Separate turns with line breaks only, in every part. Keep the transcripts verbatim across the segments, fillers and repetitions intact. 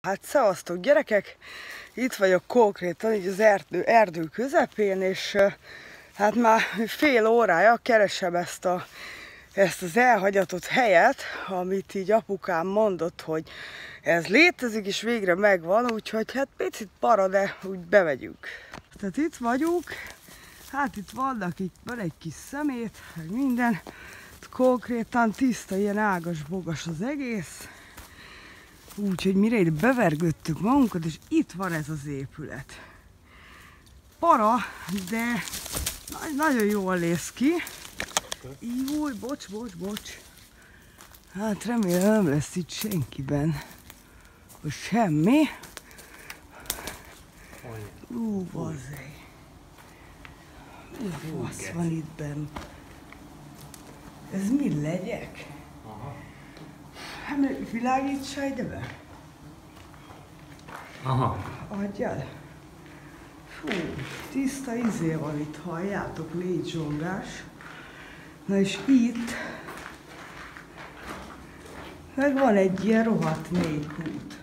Hát szevasztok gyerekek! Itt vagyok konkrétan így az erdő, erdő közepén, és hát már fél órája keresem ezt, a, ezt az elhagyatott helyet, amit így apukám mondott, hogy ez létezik, és végre megvan, úgyhogy hát picit para, de úgy bemegyünk. Tehát itt vagyunk, hát itt vannak, itt van egy kis szemét, meg minden, konkrétan tiszta, ilyen ágas-bogas az egész. Úgyhogy mire itt bevergődtük magunkat, és itt van ez az épület. Para, de nagyon jól néz ki. Júj, bocs, bocs, bocs. Hát remélem nem lesz itt senkiben. Vagy semmi. Ú, bazzej. Mi a fasz van itt benn? Ez mi legyek? Hát világítsál ide be? Aha. Adjál. Fú, tiszta izé van itt, halljátok, légyzsongás. Na és itt meg van egy ilyen rohadt mély kút.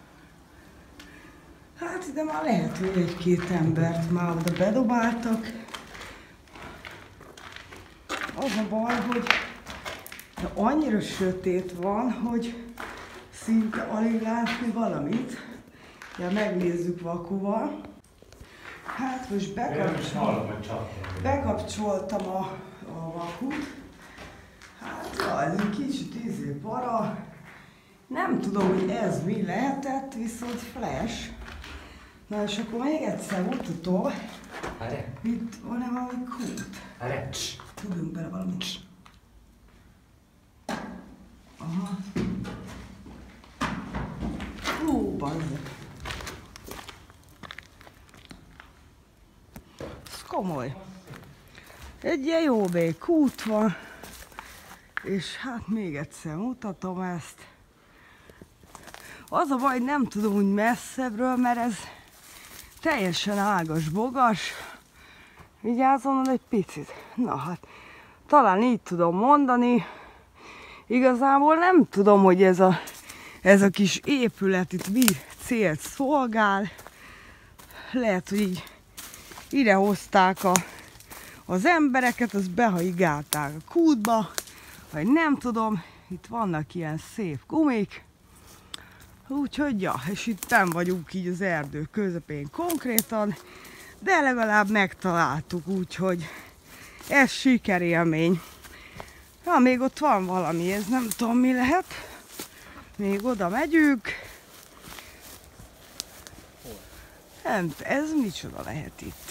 Hát ide már lehet, hogy egy-két embert már oda bedobáltak. Az a baj, hogy de annyira sötét van, hogy szinte alig látni valamit. Ja, megnézzük vakuval. Hát most bekapcsol... bekapcsoltam a, a vakut. Hát ja, ez egy kicsit ízé para. Nem tudom, hogy ez mi lehetett, viszont flash. Na és akkor még egyszer ututól. Itt van-e valami kút? Tudunk bele valamit. Aha. Hú, bazzeg. Ez komoly. Egy ilyen jó bék kút van. És hát még egyszer mutatom ezt. Az a baj, nem tudom úgy messzebbről, mert ez teljesen ágas-bogas. Vigyázzon egy picit. Na hát, talán így tudom mondani. Igazából nem tudom, hogy ez a, ez a kis épület itt mi célt szolgál. Lehet, hogy így idehozták a, az embereket, azt behaigálták a kútba, vagy nem tudom. Itt vannak ilyen szép gumik. Úgyhogy ja, és itt nem vagyunk így az erdő közepén konkrétan, de legalább megtaláltuk, úgyhogy ez sikerélmény. Ja, még ott van valami, ez nem tudom mi lehet. Még oda megyünk. Nem, ez micsoda lehet itt?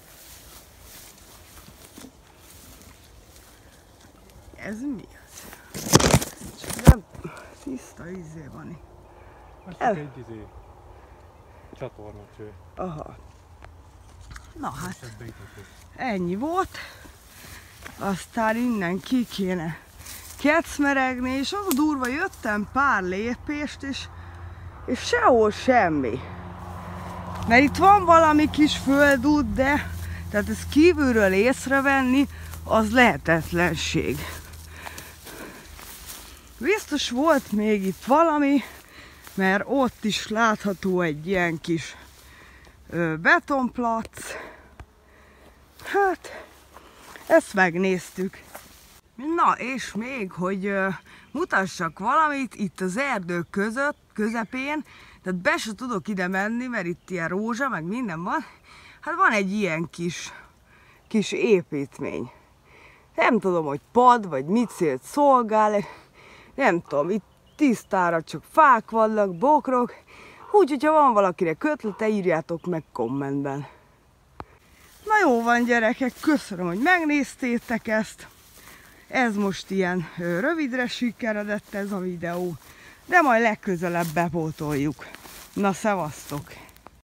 Ez mi az? Csak nem tiszta izé van itt.
Ez csak egy izé csatornacső.
Aha. Na hát, ennyi volt. Aztán innen ki kéne kecmeregni, és az a durva, jöttem pár lépést, és, és sehol semmi. Mert itt van valami kis földút, de tehát ezt kívülről észrevenni, az lehetetlenség. Biztos volt még itt valami, mert ott is látható egy ilyen kis ö, betonplac. Hát, ezt megnéztük. Na, és még, hogy ö, mutassak valamit itt az erdő között, közepén, tehát be se tudok ide menni, mert itt ilyen rózsa, meg minden van. Hát van egy ilyen kis, kis építmény. Nem tudom, hogy pad, vagy mit célt szolgál, nem tudom, itt tisztára csak fák vannak, bokrok, úgyhogy ha van valakinek ötlete, írjátok meg kommentben. Na jó van gyerekek, köszönöm, hogy megnéztétek ezt. Ez most ilyen rövidre sikeredett ez a videó, de majd legközelebb bepótoljuk. Na szevasztok!